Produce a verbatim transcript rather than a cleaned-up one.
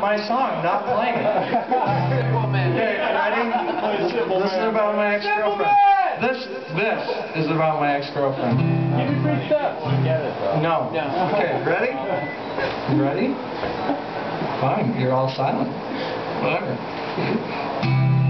my song, not playing it. Okay, ready? This is about my ex-girlfriend. This, this is about my ex-girlfriend. Give me free stuff. No. No. Okay, ready? You ready? Fine, you're all silent. Whatever.